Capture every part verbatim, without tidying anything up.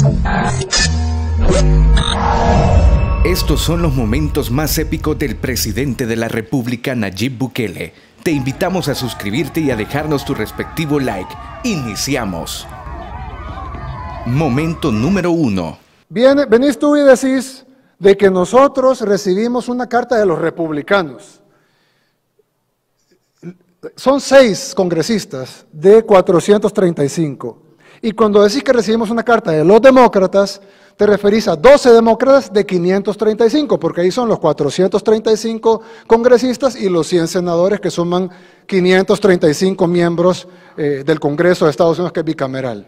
Estos son los momentos más épicos del presidente de la República, Nayib Bukele. Te invitamos a suscribirte y a dejarnos tu respectivo like. Iniciamos. Momento número uno. Viene, venís tú y decís de que nosotros recibimos una carta de los republicanos. Son seis congresistas de cuatrocientos treinta y cinco. Y cuando decís que recibimos una carta de los demócratas, te referís a doce demócratas de quinientos treinta y cinco, porque ahí son los cuatrocientos treinta y cinco congresistas y los cien senadores, que suman quinientos treinta y cinco miembros eh, del Congreso de Estados Unidos, que es bicameral.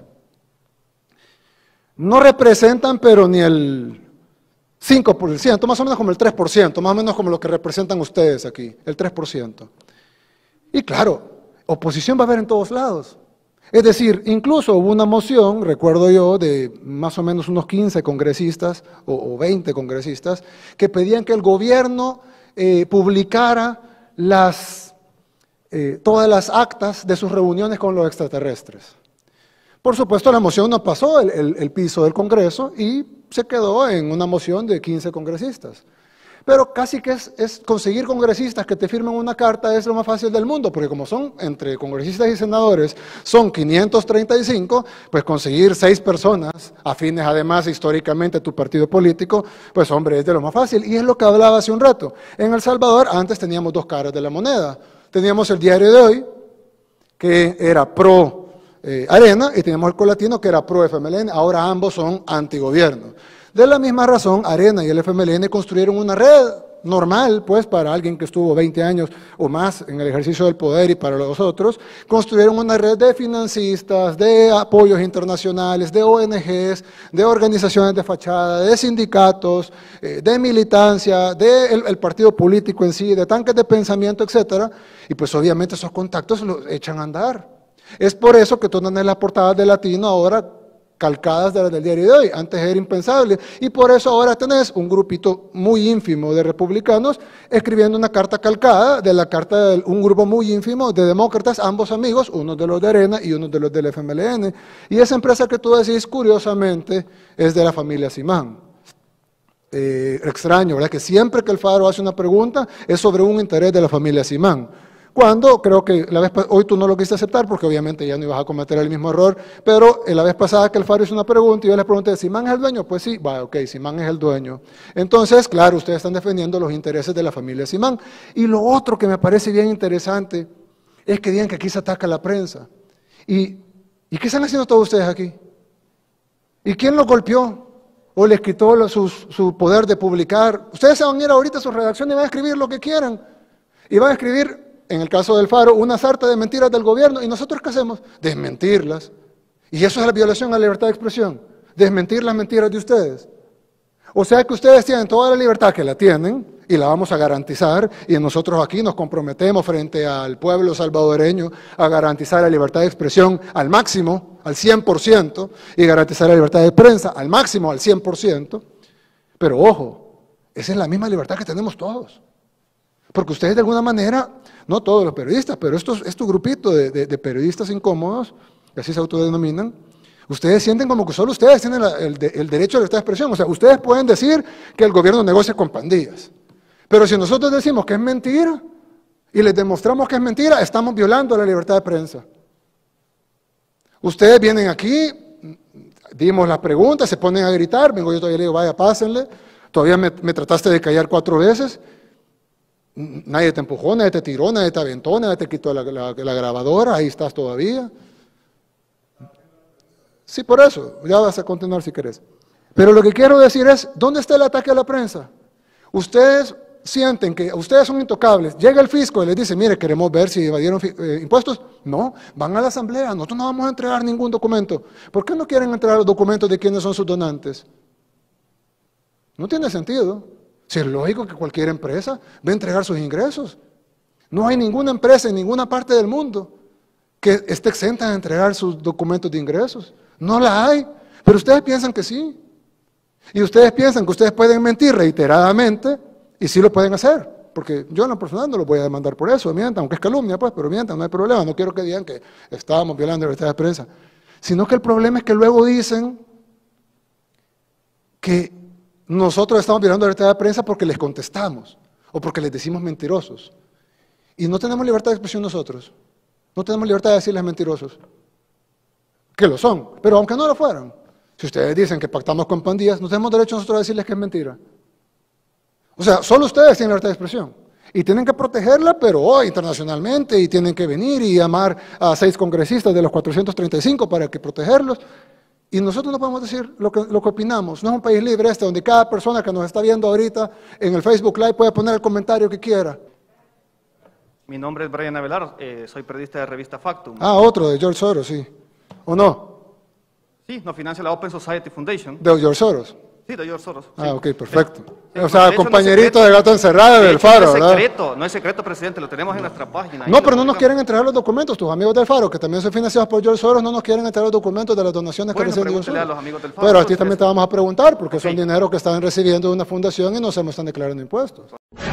No representan, pero ni el cinco por ciento, más o menos como el tres por ciento, más o menos como lo que representan ustedes aquí, el tres por ciento. Y claro, oposición va a haber en todos lados. Es decir, incluso hubo una moción, recuerdo yo, de más o menos unos quince congresistas o, o veinte congresistas, que pedían que el gobierno eh, publicara las, eh, todas las actas de sus reuniones con los extraterrestres. Por supuesto, la moción no pasó el, el, el piso del Congreso y se quedó en una moción de quince congresistas. Pero casi que es, es conseguir congresistas que te firmen una carta es lo más fácil del mundo, porque como son entre congresistas y senadores, son quinientos treinta y cinco, pues conseguir seis personas, afines además históricamente a tu partido político, pues hombre, es de lo más fácil. Y es lo que hablaba hace un rato. En El Salvador antes teníamos dos caras de la moneda. Teníamos el Diario de Hoy, que era pro eh, Arena, y teníamos el Colatino, que era pro F M L N. Ahora ambos son antigobierno. De la misma razón, Arena y el F M L N construyeron una red normal, pues, para alguien que estuvo veinte años o más en el ejercicio del poder, y para los otros, construyeron una red de financistas, de apoyos internacionales, de O N Ges, de organizaciones de fachada, de sindicatos, eh, de militancia, del el partido político en sí, de tanques de pensamiento, etcétera. Y pues obviamente esos contactos los echan a andar. Es por eso que tú andas en las portadas de Latino ahora calcadas de las del Diario de Hoy. Antes era impensable, y por eso ahora tenés un grupito muy ínfimo de republicanos escribiendo una carta calcada de la carta de un grupo muy ínfimo de demócratas, ambos amigos, uno de los de Arena y uno de los del F M L N. Y esa empresa que tú decís, curiosamente, es de la familia Simán. Eh, extraño, ¿verdad? Que siempre que el Faro hace una pregunta es sobre un interés de la familia Simán. Cuando creo que la vez hoy tú no lo quisiste aceptar porque obviamente ya no ibas a cometer el mismo error, pero la vez pasada que el Faro hizo una pregunta y yo les pregunté, ¿Simán es el dueño? Pues sí, va, ok, Simán es el dueño. Entonces, claro, ustedes están defendiendo los intereses de la familia Simán. Y lo otro que me parece bien interesante es que digan que aquí se ataca la prensa. ¿Y, ¿y qué están haciendo todos ustedes aquí? ¿Y quién los golpeó? ¿O les quitó lo, su, su poder de publicar? Ustedes se van a ir ahorita a su redacción y van a escribir lo que quieran. Y van a escribir, en el caso del Faro, una sarta de mentiras del gobierno. ¿Y nosotros qué hacemos? Desmentirlas. Y eso es la violación a la libertad de expresión. Desmentir las mentiras de ustedes. O sea que ustedes tienen toda la libertad, que la tienen, y la vamos a garantizar, y nosotros aquí nos comprometemos frente al pueblo salvadoreño a garantizar la libertad de expresión al máximo, al cien por ciento, y garantizar la libertad de prensa al máximo, al cien por ciento. Pero ojo, esa es la misma libertad que tenemos todos. Porque ustedes de alguna manera, no todos los periodistas, pero estos, estos grupitos de, de, de periodistas incómodos, que así se autodenominan, ustedes sienten como que solo ustedes tienen la, el, de, el derecho a la libertad de expresión. O sea, ustedes pueden decir que el gobierno negocia con pandillas, pero si nosotros decimos que es mentira y les demostramos que es mentira, estamos violando la libertad de prensa. Ustedes vienen aquí, dimos las preguntas, se ponen a gritar, vengo yo todavía le digo, vaya, pásenle, todavía me, me trataste de callar cuatro veces. Nadie te empujó, nadie te tiró, nadie te aventó, nadie te quitó la, la, la grabadora, ahí estás todavía. Sí, por eso, ya vas a continuar si querés. Pero lo que quiero decir es, ¿dónde está el ataque a la prensa? Ustedes sienten que ustedes son intocables, llega el fisco y les dice, mire, queremos ver si evadieron eh, impuestos. No, van a la asamblea, nosotros no vamos a entregar ningún documento. ¿Por qué no quieren entregar los documentos de quiénes son sus donantes? No tiene sentido. Si es lógico que cualquier empresa va a entregar sus ingresos. No hay ninguna empresa en ninguna parte del mundo que esté exenta de entregar sus documentos de ingresos. No la hay, pero ustedes piensan que sí. Y ustedes piensan que ustedes pueden mentir reiteradamente y sí lo pueden hacer. Porque yo en lo personal no los voy a demandar por eso, mientan, aunque es calumnia, pues, pero mientan, no hay problema. No quiero que digan que estábamos violando la libertad de prensa. Sino que el problema es que luego dicen que nosotros estamos violando la libertad de prensa porque les contestamos o porque les decimos mentirosos. Y no tenemos libertad de expresión nosotros. No tenemos libertad de decirles mentirosos. Que lo son, pero aunque no lo fueran. Si ustedes dicen que pactamos con pandillas, no tenemos derecho nosotros a decirles que es mentira. O sea, solo ustedes tienen libertad de expresión. Y tienen que protegerla, pero hoy internacionalmente, y tienen que venir y llamar a seis congresistas de los cuatrocientos treinta y cinco para que protegerlos. Y nosotros no podemos decir lo que, lo que opinamos. No es un país libre este, donde cada persona que nos está viendo ahorita en el Facebook Live puede poner el comentario que quiera. Mi nombre es Brian Avelar, eh, soy periodista de revista Factum. Ah, otro, de George Soros, sí. ¿O no? Sí, nos financia la Open Society Foundation. ¿De George Soros? Sí, de George Soros. Ah, sí. ok, perfecto. Sí, o sea, de hecho, compañerito no de gato encerrado de del hecho, Faro, no es ¿verdad? secreto, no es secreto, presidente, lo tenemos en nuestra página. No, pero no nos quieren entregar los documentos. Tus amigos del Faro, que también son financiados por George Soros, no nos quieren entregar los documentos de las donaciones Bueno, que reciben George pregúntele a Soros. los amigos del Faro. Pero a ti también te vamos a preguntar, porque son Ok. dinero que están recibiendo de una fundación y no se me están declarando impuestos.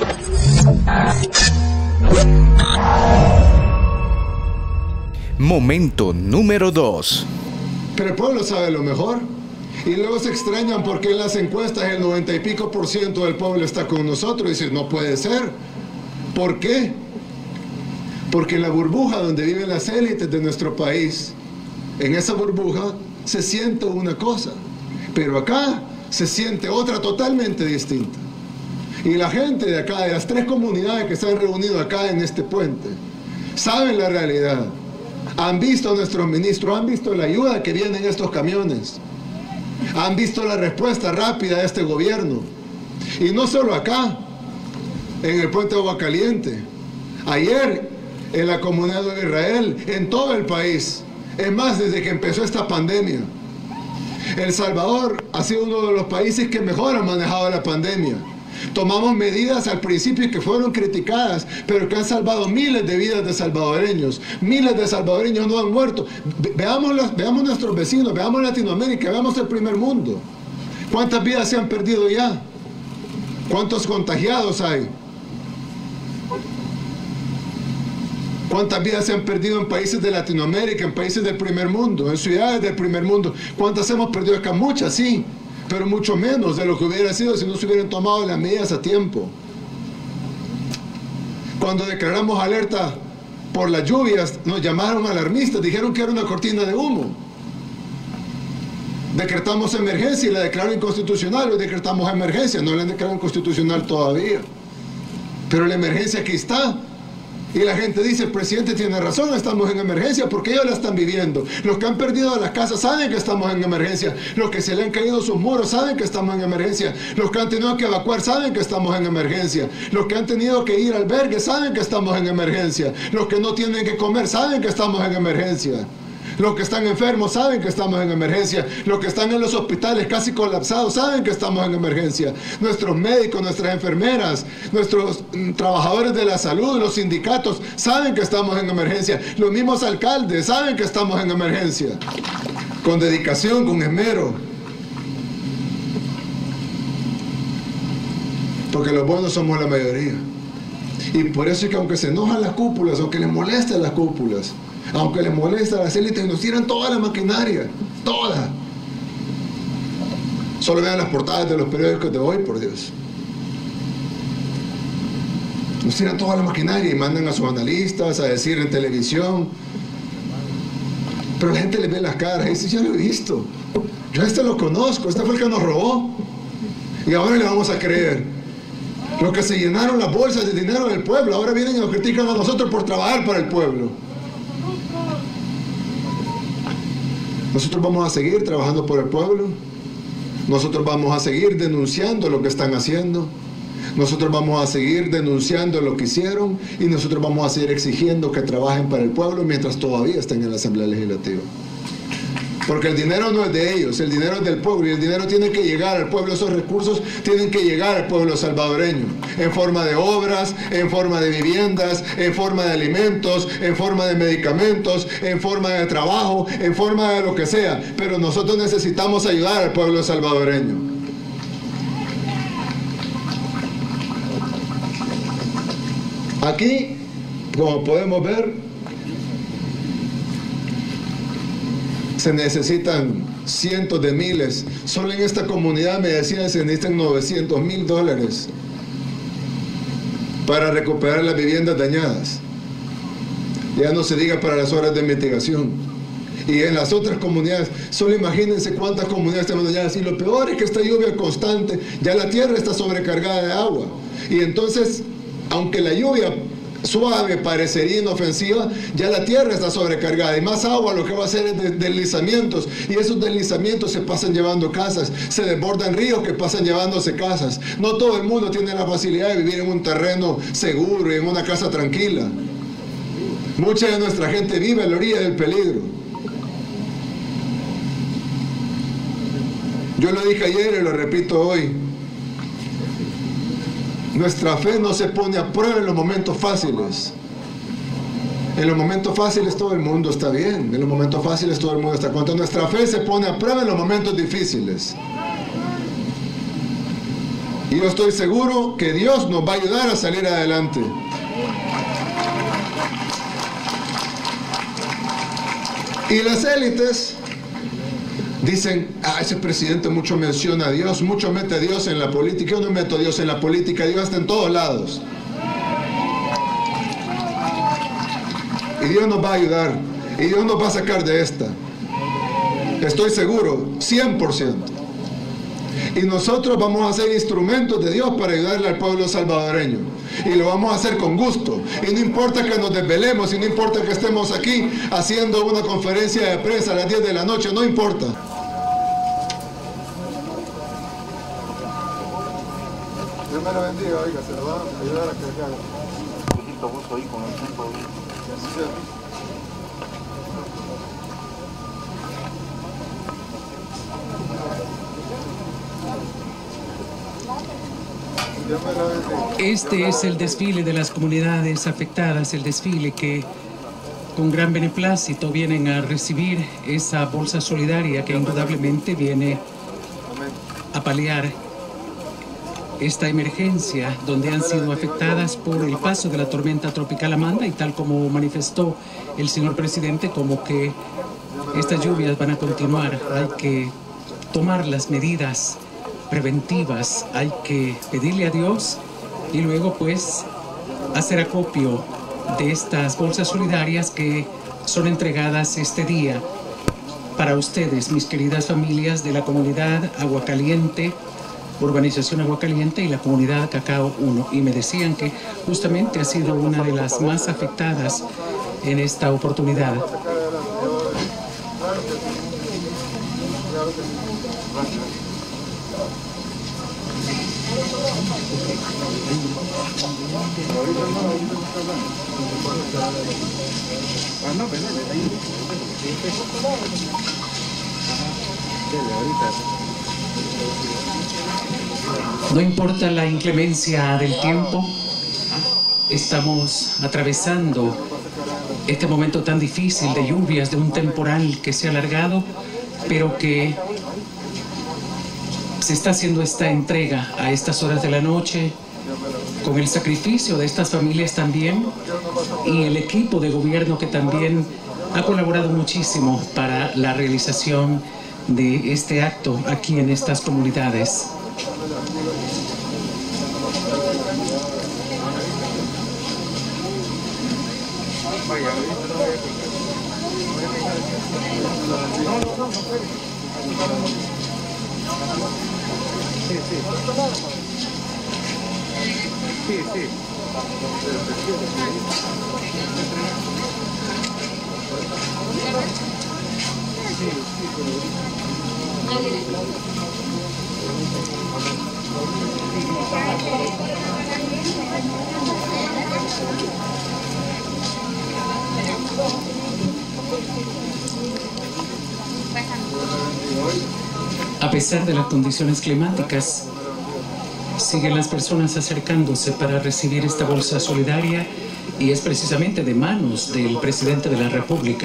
Momento número dos. Pero el pueblo sabe lo mejor. Y luego se extrañan porque en las encuestas el noventa y pico por ciento del pueblo está con nosotros. Y dicen, no puede ser. ¿Por qué? Porque en la burbuja donde viven las élites de nuestro país, en esa burbuja se siente una cosa. Pero acá se siente otra totalmente distinta. Y la gente de acá, de las tres comunidades que se han reunido acá en este puente, saben la realidad. Han visto a nuestros ministros, han visto la ayuda que viene en estos camiones. Han visto la respuesta rápida de este gobierno. Y no solo acá, en el puente de Agua Caliente. Ayer, en la comunidad de Israel, en todo el país. Es más, desde que empezó esta pandemia. El Salvador ha sido uno de los países que mejor han manejado la pandemia. Tomamos medidas al principio que fueron criticadas, pero que han salvado miles de vidas de salvadoreños. Miles de salvadoreños no han muerto. Ve veamos, las, veamos nuestros vecinos, veamos Latinoamérica, veamos el primer mundo. ¿Cuántas vidas se han perdido ya? ¿Cuántos contagiados hay? ¿Cuántas vidas se han perdido en países de Latinoamérica, en países del primer mundo, en ciudades del primer mundo? ¿Cuántas hemos perdido acá? Muchas, sí. Pero mucho menos de lo que hubiera sido si no se hubieran tomado las medidas a tiempo. Cuando declaramos alerta por las lluvias, nos llamaron alarmistas, dijeron que era una cortina de humo. Decretamos emergencia y la declararon inconstitucional, hoy decretamos emergencia, no la han declarado inconstitucional todavía. Pero la emergencia aquí está. Y la gente dice, el presidente tiene razón, estamos en emergencia porque ellos la están viviendo. Los que han perdido las casas saben que estamos en emergencia. Los que se le han caído sus muros saben que estamos en emergencia. Los que han tenido que evacuar saben que estamos en emergencia. Los que han tenido que ir al albergue saben que estamos en emergencia. Los que no tienen que comer saben que estamos en emergencia. Los que están enfermos saben que estamos en emergencia. Los que están en los hospitales casi colapsados saben que estamos en emergencia. Nuestros médicos, nuestras enfermeras, nuestros mm, trabajadores de la salud, los sindicatos saben que estamos en emergencia. Los mismos alcaldes saben que estamos en emergencia. Con dedicación, con esmero. Porque los buenos somos la mayoría. Y por eso es que aunque se enojan las cúpulas, aunque les molestan las cúpulas, aunque les molesta a las élites, nos tiran toda la maquinaria, toda. Solo vean las portadas de los periódicos de hoy, por Dios. Nos tiran toda la maquinaria y mandan a sus analistas a decir en televisión. Pero la gente les ve las caras y dice, yo lo he visto. Yo a este lo conozco, este fue el que nos robó. Y ahora le vamos a creer. Los que se llenaron las bolsas de dinero del pueblo, ahora vienen y nos critican a nosotros por trabajar para el pueblo. Nosotros vamos a seguir trabajando por el pueblo. Nosotros vamos a seguir denunciando lo que están haciendo. Nosotros vamos a seguir denunciando lo que hicieron. Y nosotros vamos a seguir exigiendo que trabajen para el pueblo mientras todavía estén en la Asamblea Legislativa. Porque el dinero no es de ellos, el dinero es del pueblo. Y el dinero tiene que llegar al pueblo. Esos recursos tienen que llegar al pueblo salvadoreño. En forma de obras, en forma de viviendas, en forma de alimentos, en forma de medicamentos, en forma de trabajo, en forma de lo que sea. Pero nosotros necesitamos ayudar al pueblo salvadoreño. Aquí, como podemos ver, se necesitan cientos de miles. Solo en esta comunidad me decían que se necesitan novecientos mil dólares para recuperar las viviendas dañadas. Ya no se diga para las obras de mitigación. Y en las otras comunidades, solo imagínense cuántas comunidades están dañadas. Y lo peor es que esta lluvia constante, ya la tierra está sobrecargada de agua. Y entonces, aunque la lluvia suave parecería inofensiva, ya la tierra está sobrecargada. Y más agua lo que va a hacer es deslizamientos. Y esos deslizamientos se pasan llevando casas. Se desbordan ríos que pasan llevándose casas. No todo el mundo tiene la facilidad de vivir en un terreno seguro y en una casa tranquila. Mucha de nuestra gente vive a la orilla del peligro. Yo lo dije ayer y lo repito hoy. Nuestra fe no se pone a prueba en los momentos fáciles. En los momentos fáciles todo el mundo está bien. En los momentos fáciles todo el mundo está contento. Nuestra fe se pone a prueba en los momentos difíciles. Y yo estoy seguro que Dios nos va a ayudar a salir adelante. Y las élites dicen, ah, ese presidente mucho menciona a Dios, mucho mete a Dios en la política. Yo no meto a Dios en la política, Dios está en todos lados. Y Dios nos va a ayudar, y Dios nos va a sacar de esta. Estoy seguro, cien por ciento. Y nosotros vamos a ser instrumentos de Dios para ayudarle al pueblo salvadoreño. Y lo vamos a hacer con gusto. Y no importa que nos desvelemos, y no importa que estemos aquí haciendo una conferencia de prensa a las diez de la noche, no importa. Dios me lo bendiga, oiga, se lo va a ayudar a que le haga. Poquito gusto ahí con el tiempo. Este es el desfile de las comunidades afectadas, el desfile que con gran beneplácito vienen a recibir esa bolsa solidaria que indudablemente viene a paliar esta emergencia donde han sido afectadas por el paso de la tormenta tropical Amanda, y tal como manifestó el señor presidente, como que estas lluvias van a continuar. Hay que tomar las medidas preventivas, hay que pedirle a Dios y luego pues hacer acopio de estas bolsas solidarias que son entregadas este día para ustedes, mis queridas familias de la comunidad Agua Caliente, urbanización Agua Caliente y la comunidad Cacao uno. Y me decían que justamente ha sido una de las más afectadas en esta oportunidad. No importa la inclemencia del tiempo, estamos atravesando este momento tan difícil de lluvias, de un temporal que se ha alargado, pero que se está haciendo esta entrega a estas horas de la noche, con el sacrificio de estas familias también, y el equipo de gobierno que también ha colaborado muchísimo para la realización de este acto aquí en estas comunidades. Sí, sí. Sí, sí. A pesar de las condiciones climáticas, siguen las personas acercándose para recibir esta bolsa solidaria, y es precisamente de manos del presidente de la República.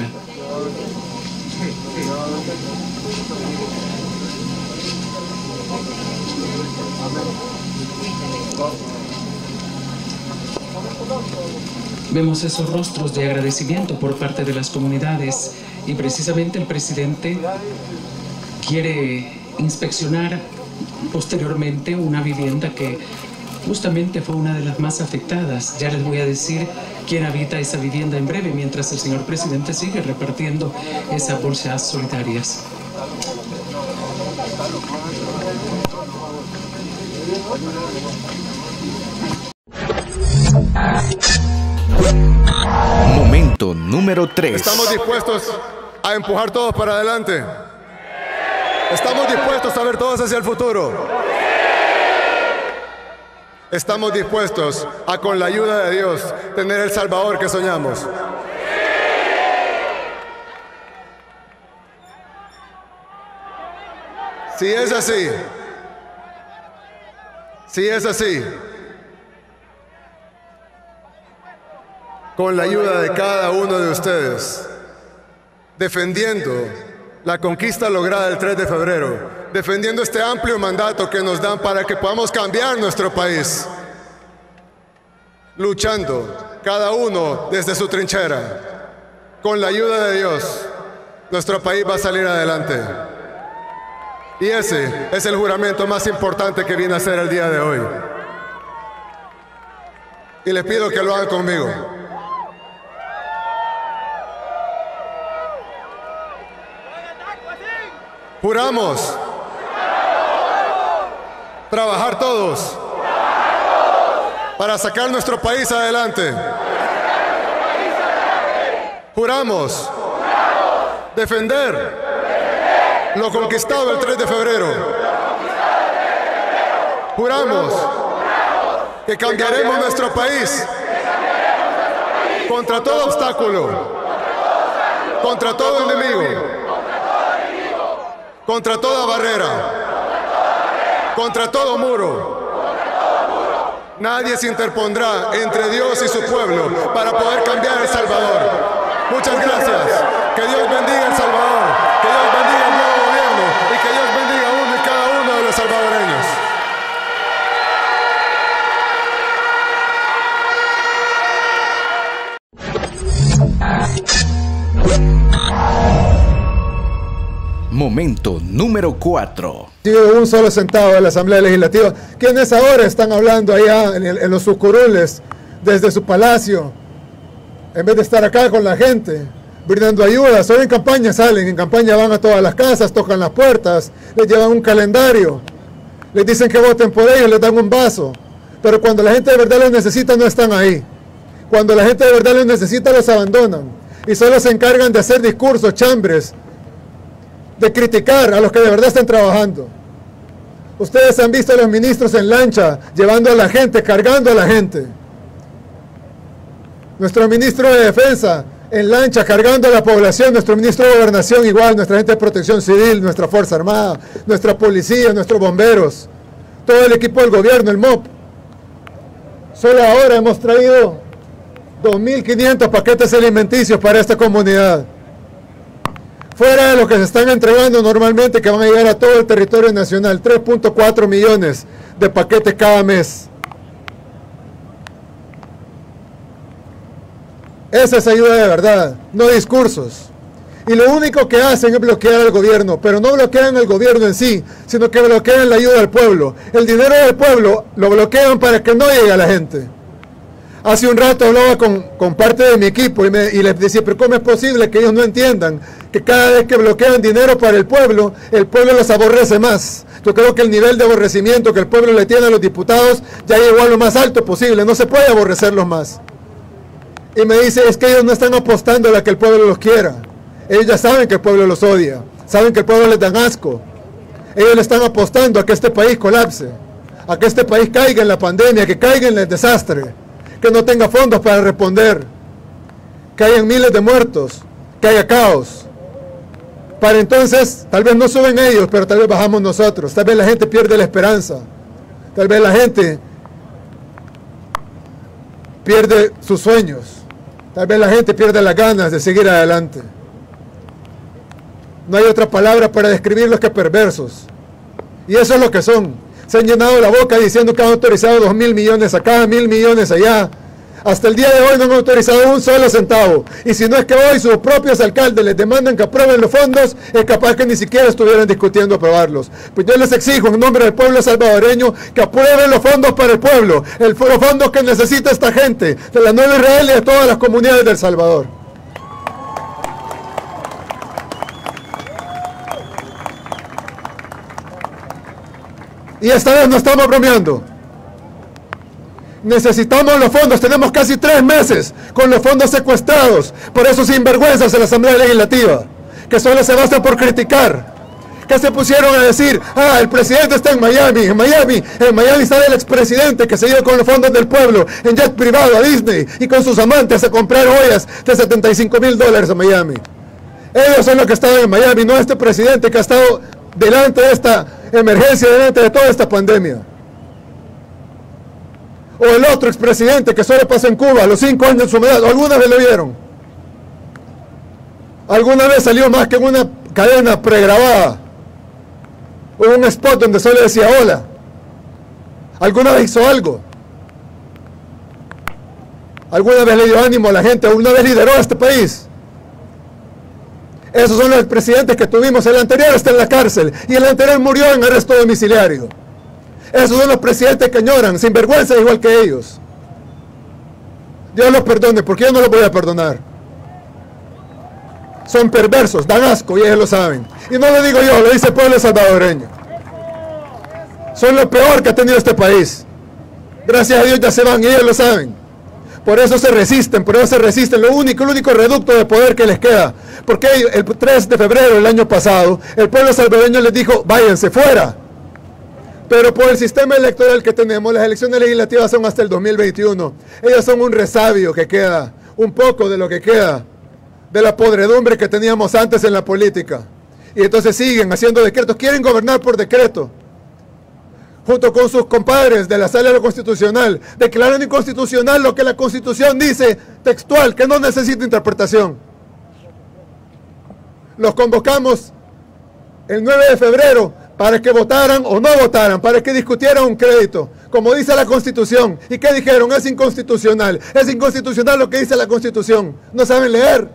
Vemos esos rostros de agradecimiento por parte de las comunidades, y precisamente el presidente quiere inspeccionar posteriormente una vivienda que justamente fue una de las más afectadas. Ya les voy a decir quién habita esa vivienda en breve, mientras el señor presidente sigue repartiendo esas bolsas solidarias. Momento número tres. ¿Estamos dispuestos a empujar todos para adelante? ¿Estamos dispuestos a ver todos hacia el futuro? ¿Estamos dispuestos a, con la ayuda de Dios, tener el Salvador que soñamos? Si es así, si es así, con la ayuda de cada uno de ustedes, defendiendo la conquista lograda el tres de febrero, defendiendo este amplio mandato que nos dan para que podamos cambiar nuestro país, luchando cada uno desde su trinchera, con la ayuda de Dios, nuestro país va a salir adelante. Y ese es el juramento más importante que viene a hacer el día de hoy. Y les pido que lo hagan conmigo. Juramos trabajar todos para sacar nuestro país adelante. Juramos defender lo conquistado el tres de febrero. Juramos que cambiaremos nuestro país contra todo obstáculo, contra todo enemigo, contra toda barrera, contra todo muro. Nadie se interpondrá entre Dios y su pueblo para poder cambiar El Salvador. Muchas gracias. Que Dios bendiga El Salvador. Que Dios bendiga el nuevo gobierno y que Dios bendiga a uno y cada uno de los salvadoreños. Momento número cuatro. Un solo sentado de la Asamblea Legislativa, quienes ahora están hablando allá en, el, en los sucurules, desde su palacio, en vez de estar acá con la gente, brindando ayuda. Solo en campaña salen, en campaña van a todas las casas, tocan las puertas, les llevan un calendario, les dicen que voten por ellos, les dan un vaso, pero cuando la gente de verdad los necesita no están ahí. Cuando la gente de verdad los necesita los abandonan y solo se encargan de hacer discursos, chambres, de criticar a los que de verdad están trabajando. Ustedes han visto a los ministros en lancha, llevando a la gente, cargando a la gente. Nuestro ministro de Defensa en lancha, cargando a la población. Nuestro ministro de Gobernación igual, nuestra gente de Protección Civil, nuestra Fuerza Armada, nuestra policía, nuestros bomberos, todo el equipo del gobierno, el M O P. Solo ahora hemos traído dos mil quinientos paquetes alimenticios para esta comunidad. Fuera de lo que se están entregando normalmente, que van a llegar a todo el territorio nacional, tres punto cuatro millones de paquetes cada mes. Esa es ayuda de verdad, no discursos. Y lo único que hacen es bloquear al gobierno, pero no bloquean el gobierno en sí, sino que bloquean la ayuda al pueblo. El dinero del pueblo lo bloquean para que no llegue a la gente. Hace un rato hablaba con, con parte de mi equipo y, me, y les decía, pero ¿cómo es posible que ellos no entiendan que cada vez que bloquean dinero para el pueblo, el pueblo los aborrece más? Yo creo que el nivel de aborrecimiento que el pueblo le tiene a los diputados ya llegó a lo más alto posible, no se puede aborrecerlos más. Y me dice, es que ellos no están apostando a que el pueblo los quiera. Ellos ya saben que el pueblo los odia, saben que el pueblo les dan asco. Ellos le están apostando a que este país colapse, a que este país caiga en la pandemia, que caiga en el desastre, que no tenga fondos para responder, que hayan miles de muertos, que haya caos. Para entonces, tal vez no suben ellos, pero tal vez bajamos nosotros. Tal vez la gente pierde la esperanza. Tal vez la gente pierde sus sueños. Tal vez la gente pierde las ganas de seguir adelante. No hay otra palabra para describirlos que perversos. Y eso es lo que son. Se han llenado la boca diciendo que han autorizado dos mil millones acá, mil millones allá. Hasta el día de hoy no han autorizado un solo centavo. Y si no es que hoy sus propios alcaldes les demandan que aprueben los fondos, es capaz que ni siquiera estuvieran discutiendo aprobarlos. Pues yo les exijo en nombre del pueblo salvadoreño que aprueben los fondos para el pueblo, el, los fondos que necesita esta gente, de la Nueva Israel y de todas las comunidades del Salvador. Y esta vez no estamos bromeando. Necesitamos los fondos, tenemos casi tres meses con los fondos secuestrados por esos sinvergüenzas en la Asamblea Legislativa, que solo se basan por criticar, que se pusieron a decir, ah, el presidente está en Miami, en Miami, en Miami está el expresidente que se iba con los fondos del pueblo, en jet privado a Disney, y con sus amantes a comprar joyas de setenta y cinco mil dólares a Miami. Ellos son los que estaban en Miami, no este presidente que ha estado delante de esta emergencia, delante de toda esta pandemia. O el otro expresidente que solo pasó en Cuba a los cinco años de su edad. ¿Alguna vez lo vieron? ¿Alguna vez salió más que en una cadena pregrabada? O un spot donde solo decía hola. ¿Alguna vez hizo algo? ¿Alguna vez le dio ánimo a la gente? ¿Alguna vez lideró a este país? Esos son los presidentes que tuvimos. El anterior está en la cárcel y el anterior murió en arresto domiciliario. Esos son los presidentes que lloran, sin vergüenza, igual que ellos. Dios los perdone, porque yo no los voy a perdonar. Son perversos, dan asco y ellos lo saben. Y no lo digo yo, lo dice el pueblo salvadoreño. Son lo peor que ha tenido este país. Gracias a Dios ya se van y ellos lo saben. Por eso se resisten, por eso se resisten. Lo único, el único reducto de poder que les queda. Porque el tres de febrero del año pasado, el pueblo salvadoreño les dijo, váyanse fuera. Pero por el sistema electoral que tenemos, las elecciones legislativas son hasta el dos mil veintiuno. Ellas son un resabio que queda, un poco de lo que queda, de la podredumbre que teníamos antes en la política. Y entonces siguen haciendo decretos, quieren gobernar por decreto. Junto con sus compadres de la Sala de lo Constitucional, declaran inconstitucional lo que la Constitución dice textual, que no necesita interpretación. Los convocamos el nueve de febrero para que votaran o no votaran, para que discutieran un crédito, como dice la Constitución. ¿Y qué dijeron? Es inconstitucional. Es inconstitucional lo que dice la Constitución. No saben leer.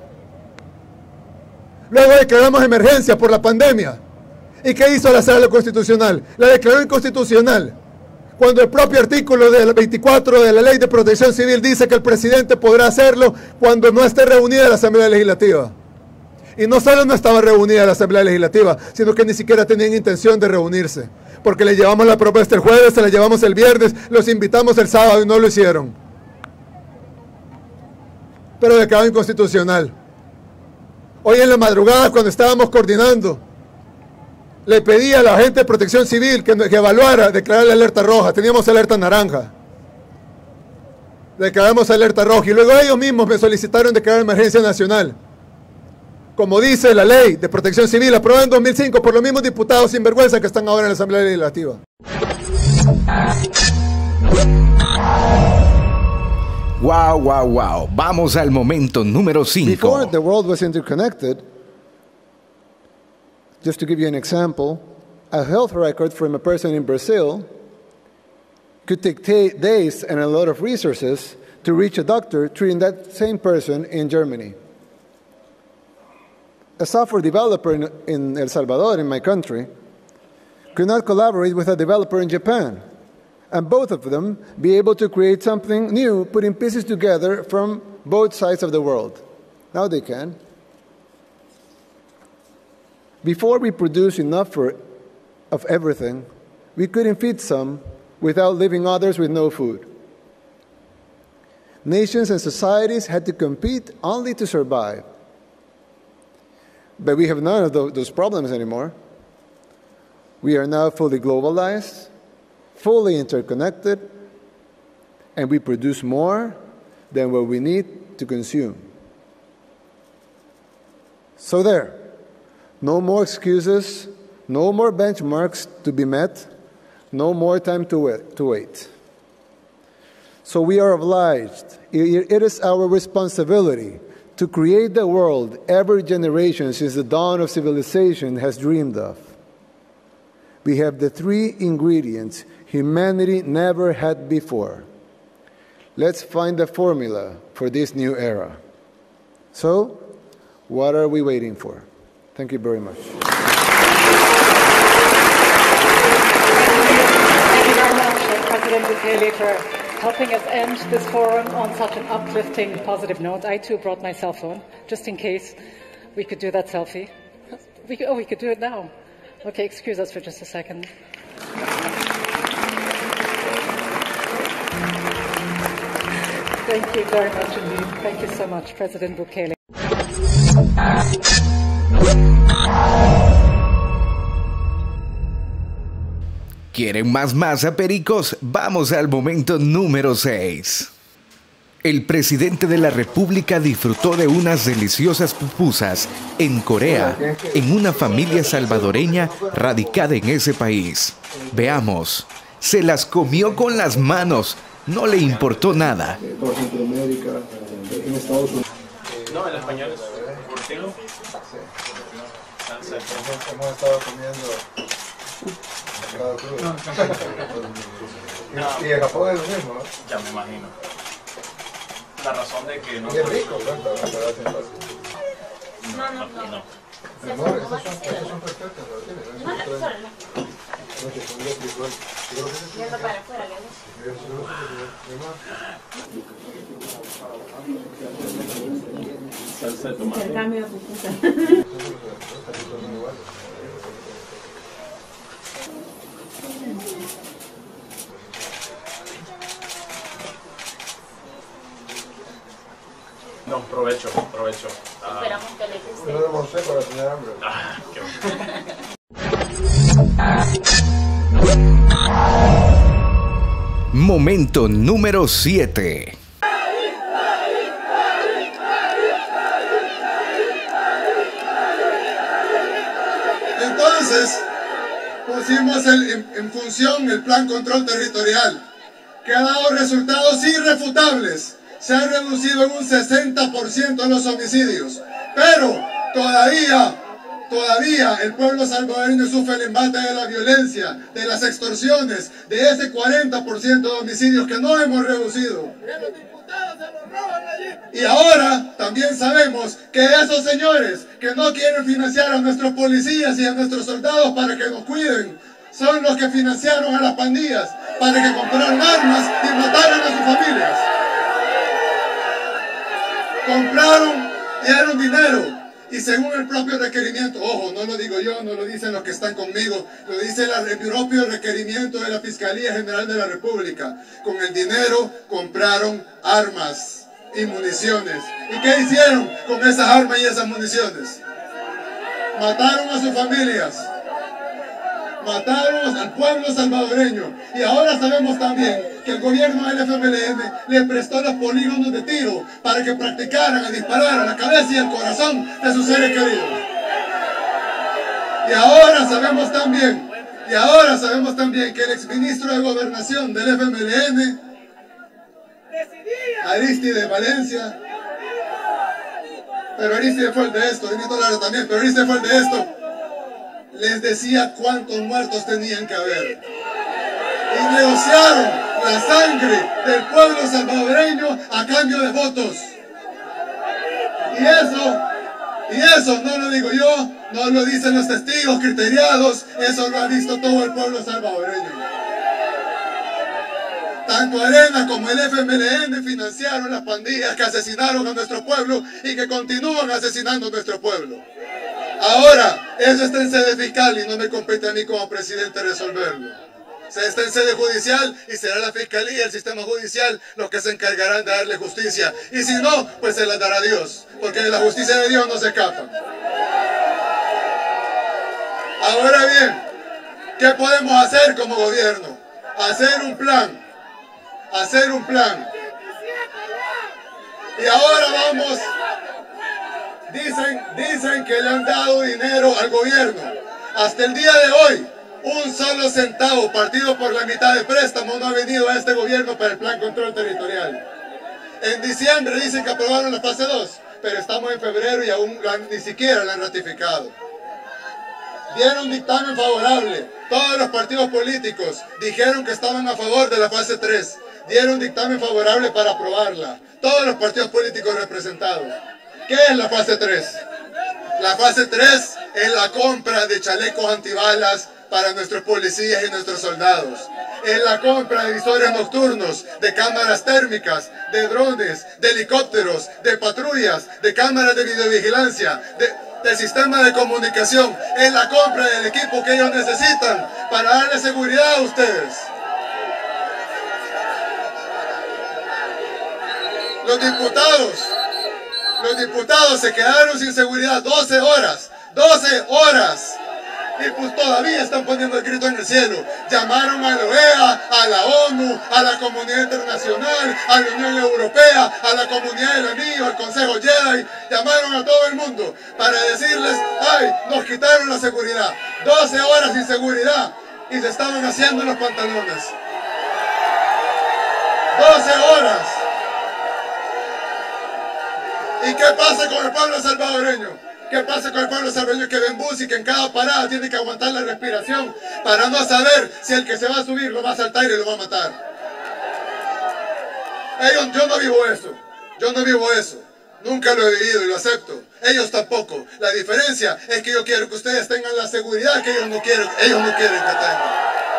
Luego declaramos emergencia por la pandemia. ¿Y qué hizo la Sala Constitucional? La declaró inconstitucional. Cuando el propio artículo del veinticuatro de la Ley de Protección Civil dice que el presidente podrá hacerlo cuando no esté reunida la Asamblea Legislativa. Y no solo no estaba reunida la Asamblea Legislativa, sino que ni siquiera tenían intención de reunirse. Porque le llevamos la propuesta el jueves, se la llevamos el viernes, los invitamos el sábado y no lo hicieron. Pero declarado inconstitucional. Hoy en la madrugada, cuando estábamos coordinando, le pedí a la gente de Protección Civil que, que evaluara, declarar la alerta roja. Teníamos alerta naranja. Declaramos alerta roja y luego ellos mismos me solicitaron declarar emergencia nacional. Como dice la ley de protección civil, aprobada en dos mil cinco por los mismos diputados sinvergüenza que están ahora en la Asamblea Legislativa. Wow, wow, wow. Vamos al momento número cinco. Before the world was interconnected, just to give you an example, a health record from a person in Brazil could take days and a lot of resources to reach a doctor treating that same person in Germany. A software developer in, in El Salvador, in my country, could not collaborate with a developer in Japan, and both of them be able to create something new, putting pieces together from both sides of the world. Now they can. Before we produce enough for, of everything, we couldn't feed some without leaving others with no food. Nations and societies had to compete only to survive. But we have none of those problems anymore. We are now fully globalized, fully interconnected, and we produce more than what we need to consume. So there, no more excuses, no more benchmarks to be met, no more time to wait. To wait. So we are obliged, it is our responsibility to create the world every generation since the dawn of civilization has dreamed of. We have the three ingredients humanity never had before: Let's find the formula for this new era. So, what are we waiting for? Thank you very much. Thank you very much, President Bukele, for helping us end this forum on such an uplifting, positive note. I too brought my cell phone, just in case we could do that selfie. We could, oh, we could do it now. Okay, excuse us for just a second. Thank you very much indeed. Thank you so much, President Bukele. ¿Quieren más masa, pericos? Vamos al momento número seis. El presidente de la República disfrutó de unas deliciosas pupusas en Corea, en una familia salvadoreña radicada en ese país. Veamos, se las comió con las manos, no le importó nada. No, el español es curtido. Hemos estado comiendo pescado crudo. Y en Japón es lo mismo, ¿no? Ya me imagino. La razón de que no... Y es rico, cuenta, la verdad, sin fácil. No, no, no. Mi amor, esas son, esas son perfectas, ¿lo tienes? No, no, no. Yendo para afuera, Salsa de tomate. intercambio de pupusas. No, provecho, provecho. Ah, Esperamos que le guste. Yo no almorcé para tener hambre. ah, qué Momento número siete. Entonces, pusimos el, en, en función el Plan Control Territorial, que ha dado resultados irrefutables. Se ha reducido en un sesenta por ciento los homicidios, pero todavía, todavía el pueblo salvadoreño sufre el embate de la violencia, de las extorsiones, de ese cuarenta por ciento de homicidios que no hemos reducido. Y ahora también sabemos que esos señores que no quieren financiar a nuestros policías y a nuestros soldados para que nos cuiden, son los que financiaron a las pandillas para que compraran armas y mataran a sus familias. Compraron, dieron dinero y según el propio requerimiento, ojo, no lo digo yo, no lo dicen los que están conmigo, lo dice la, el propio requerimiento de la Fiscalía General de la República. Con el dinero compraron armas y municiones. ¿Y qué hicieron con esas armas y esas municiones? Mataron a sus familias, mataron al pueblo salvadoreño. Y ahora sabemos también que el gobierno del F M L N le prestó los polígonos de tiro para que practicaran a disparar a la cabeza y al corazón de sus seres queridos. Y ahora sabemos también, y ahora sabemos también que el exministro de Gobernación del F M L N, Aristide Valencia, pero Aristide fue el de esto, Benito Lara también, pero Aristide fue el de esto, les decía cuántos muertos tenían que haber. Y negociaron la sangre del pueblo salvadoreño a cambio de votos. Y eso, y eso no lo digo yo, no lo dicen los testigos criteriados, eso lo ha visto todo el pueblo salvadoreño. Tanto Arena como el F M L N financiaron las pandillas que asesinaron a nuestro pueblo y que continúan asesinando a nuestro pueblo. Ahora, eso está en sede fiscal y no me compete a mí como presidente resolverlo. Se está en sede judicial y será la fiscalía y el sistema judicial los que se encargarán de darle justicia. Y si no, pues se la dará Dios, porque de la justicia de Dios no se escapa. Ahora bien, ¿qué podemos hacer como gobierno? Hacer un plan, hacer un plan. Y ahora vamos... Dicen, dicen que le han dado dinero al gobierno. Hasta el día de hoy, un solo centavo partido por la mitad de préstamo no ha venido a este gobierno para el Plan Control Territorial. En diciembre dicen que aprobaron la fase dos, pero estamos en febrero y aún ni siquiera la han ratificado. Dieron dictamen favorable, Todos los partidos políticos dijeron que estaban a favor de la fase tres. Dieron dictamen favorable para aprobarla. Todos los partidos políticos representados. ¿Qué es la fase tres? La fase tres es la compra de chalecos antibalas para nuestros policías y nuestros soldados. Es la compra de visores nocturnos, de cámaras térmicas, de drones, de helicópteros, de patrullas, de cámaras de videovigilancia, de, de sistema de comunicación. Es la compra del equipo que ellos necesitan para darle seguridad a ustedes. Los diputados, los diputados se quedaron sin seguridad doce horas, doce horas. Y pues todavía están poniendo el grito en el cielo. Llamaron a la O E A, a la ONU, a la comunidad internacional, a la Unión Europea, a la comunidad del Anillo, al Consejo Jedi. Llamaron a todo el mundo para decirles, ay, nos quitaron la seguridad. doce horas sin seguridad y se estaban haciendo los pantalones. doce horas. ¿Y qué pasa con el pueblo salvadoreño? ¿Qué pasa con el pueblo salvadoreño que ve en bus y que en cada parada tiene que aguantar la respiración para no saber si el que se va a subir lo va a saltar y lo va a matar? Ellos, yo no vivo eso, yo no vivo eso. Nunca lo he vivido y lo acepto. Ellos tampoco. La diferencia es que yo quiero que ustedes tengan la seguridad que ellos no quieren, ellos no quieren que tengan.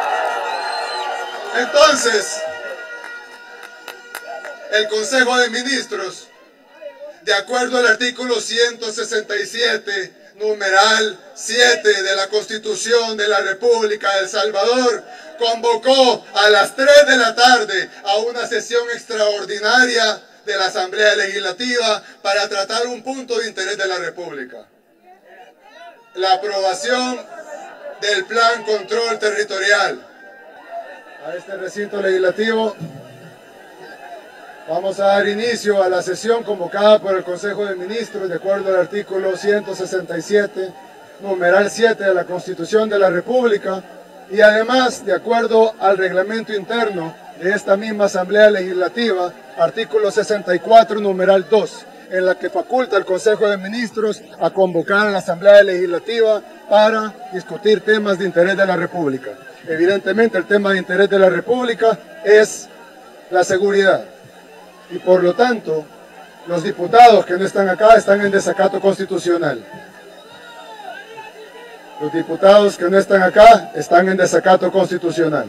Entonces, el Consejo de Ministros, de acuerdo al artículo ciento sesenta y siete, numeral siete de la Constitución de la República de El Salvador, convocó a las tres de la tarde a una sesión extraordinaria de la Asamblea Legislativa para tratar un punto de interés de la República: la aprobación del Plan Control Territorial. A este recinto legislativo vamos a dar inicio a la sesión convocada por el Consejo de Ministros de acuerdo al artículo ciento sesenta y siete, numeral siete de la Constitución de la República, y además de acuerdo al reglamento interno de esta misma Asamblea Legislativa, artículo sesenta y cuatro, numeral dos, en la que faculta al Consejo de Ministros a convocar a la Asamblea Legislativa para discutir temas de interés de la República. Evidentemente el tema de interés de la República es la seguridad. Y por lo tanto, los diputados que no están acá están en desacato constitucional. Los diputados que no están acá están en desacato constitucional.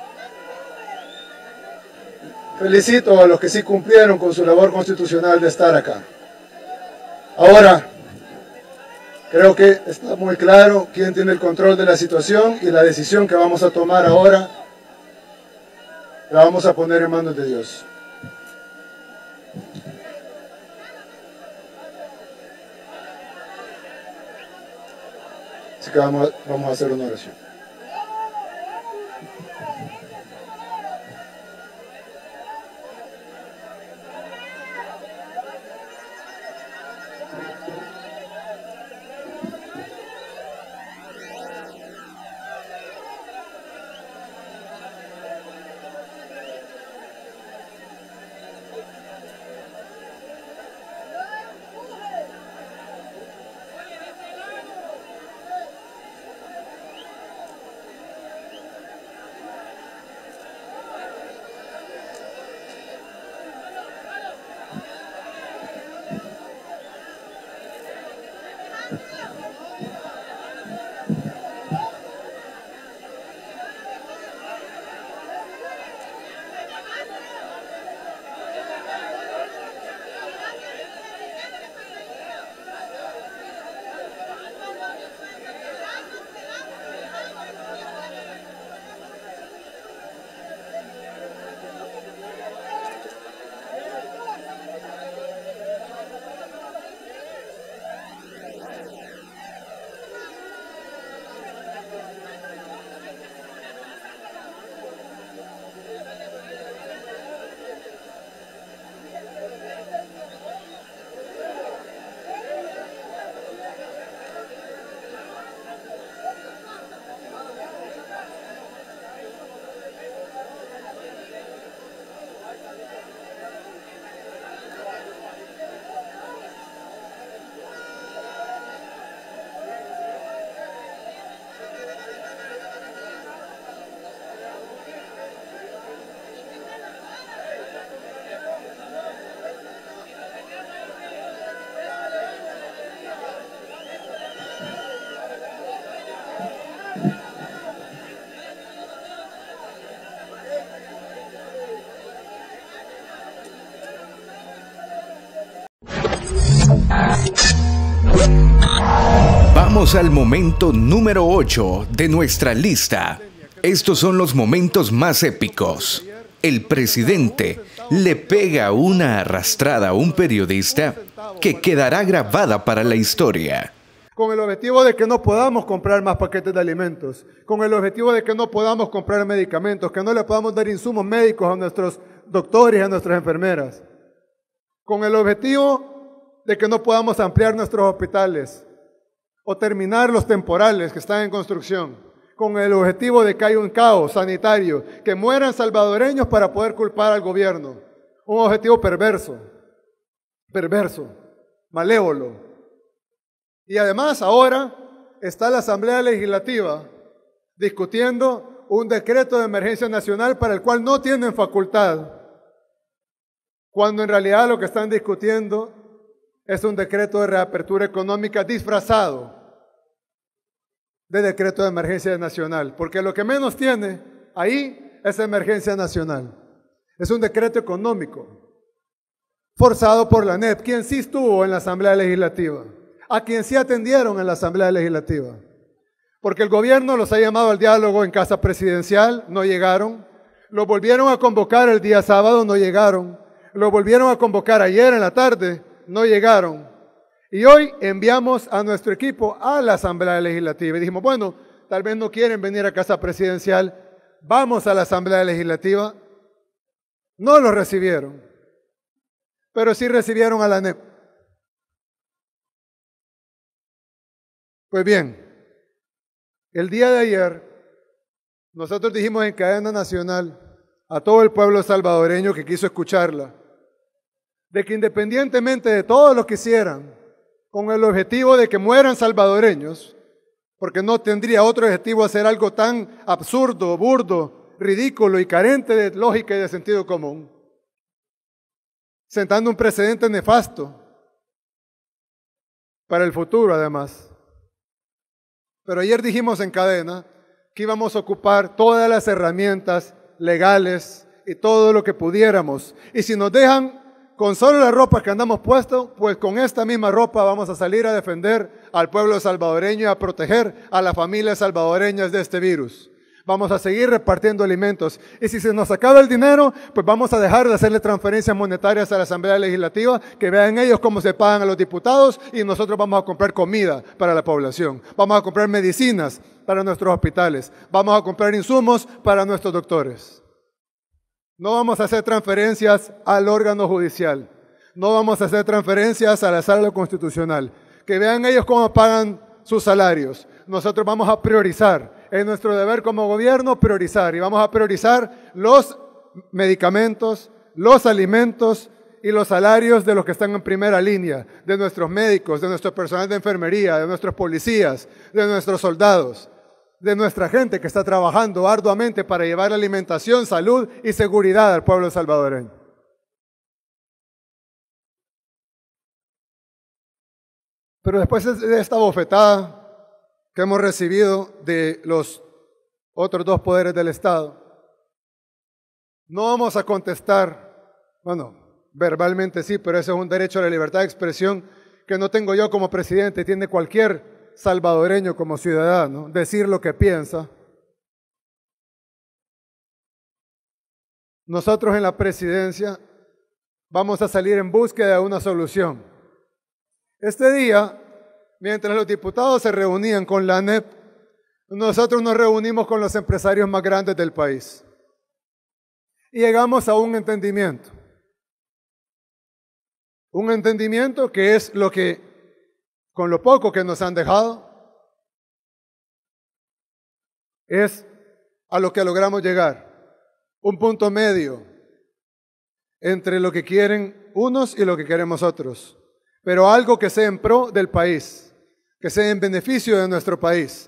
Felicito a los que sí cumplieron con su labor constitucional de estar acá. Ahora, creo que está muy claro quién tiene el control de la situación y la decisión que vamos a tomar ahora la vamos a poner en manos de Dios. Así que vamos, vamos a hacer una oración. Vamos al momento número ocho de nuestra lista. Estos son los momentos más épicos. El presidente le pega una arrastrada a un periodista que quedará grabada para la historia. Con el objetivo de que no podamos comprar más paquetes de alimentos, con el objetivo de que no podamos comprar medicamentos, que no le podamos dar insumos médicos a nuestros doctores y a nuestras enfermeras, con el objetivo de que no podamos ampliar nuestros hospitales o terminar los temporales que están en construcción, con el objetivo de que haya un caos sanitario, que mueran salvadoreños para poder culpar al gobierno. Un objetivo perverso, perverso, malévolo. Y además ahora está la Asamblea Legislativa discutiendo un decreto de emergencia nacional para el cual no tienen facultad, cuando en realidad lo que están discutiendo es un decreto de reapertura económica disfrazado de decreto de emergencia nacional, porque lo que menos tiene ahí es emergencia nacional. Es un decreto económico forzado por la A N E P, quien sí estuvo en la Asamblea Legislativa, a quien sí atendieron en la Asamblea Legislativa, porque el gobierno los ha llamado al diálogo en casa presidencial, no llegaron, los volvieron a convocar el día sábado, no llegaron, los volvieron a convocar ayer en la tarde, no llegaron. Y hoy enviamos a nuestro equipo a la Asamblea Legislativa y dijimos, bueno, tal vez no quieren venir a casa presidencial, vamos a la Asamblea Legislativa. No los recibieron, pero sí recibieron a la A N E P. Pues bien, el día de ayer nosotros dijimos en cadena nacional a todo el pueblo salvadoreño que quiso escucharla, de que independientemente de todo lo que hicieran, con el objetivo de que mueran salvadoreños, porque no tendría otro objetivo hacer algo tan absurdo, burdo, ridículo y carente de lógica y de sentido común, sentando un precedente nefasto para el futuro además. Pero ayer dijimos en cadena que íbamos a ocupar todas las herramientas legales y todo lo que pudiéramos, y si nos dejan con solo la ropa que andamos puestos, pues con esta misma ropa vamos a salir a defender al pueblo salvadoreño y a proteger a las familias salvadoreñas de este virus. Vamos a seguir repartiendo alimentos. Y si se nos acaba el dinero, pues vamos a dejar de hacerle transferencias monetarias a la Asamblea Legislativa, que vean ellos cómo se pagan a los diputados, y nosotros vamos a comprar comida para la población. Vamos a comprar medicinas para nuestros hospitales. Vamos a comprar insumos para nuestros doctores. No vamos a hacer transferencias al órgano judicial. No vamos a hacer transferencias a la sala constitucional. Que vean ellos cómo pagan sus salarios. Nosotros vamos a priorizar. Es nuestro deber como gobierno priorizar. Y vamos a priorizar los medicamentos, los alimentos y los salarios de los que están en primera línea. De nuestros médicos, de nuestro personal de enfermería, de nuestros policías, de nuestros soldados, de nuestra gente que está trabajando arduamente para llevar alimentación, salud y seguridad al pueblo salvadoreño. Pero después de esta bofetada que hemos recibido de los otros dos poderes del Estado, no vamos a contestar, bueno, verbalmente sí, pero ese es un derecho a la libertad de expresión que no tengo yo como presidente, tiene cualquier salvadoreño como ciudadano, decir lo que piensa. Nosotros en la presidencia vamos a salir en búsqueda de una solución. Este día, mientras los diputados se reunían con la A N E P, nosotros nos reunimos con los empresarios más grandes del país y llegamos a un entendimiento. Un entendimiento que es lo que, con lo poco que nos han dejado, es a lo que logramos llegar. Un punto medio entre lo que quieren unos y lo que queremos otros, pero algo que sea en pro del país, que sea en beneficio de nuestro país.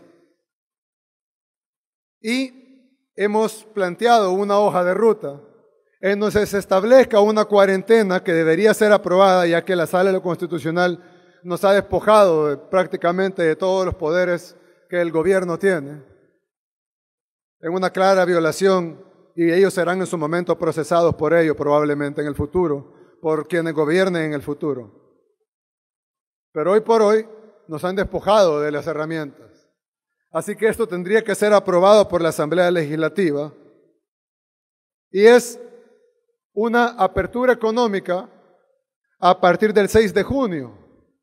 Y hemos planteado una hoja de ruta en donde se establezca una cuarentena que debería ser aprobada, ya que la Sala Constitucional nos ha despojado de, prácticamente de todos los poderes que el gobierno tiene, en una clara violación, y ellos serán en su momento procesados por ello probablemente en el futuro, por quienes gobiernen en el futuro. Pero hoy por hoy nos han despojado de las herramientas. Así que esto tendría que ser aprobado por la Asamblea Legislativa y es una apertura económica a partir del seis de junio,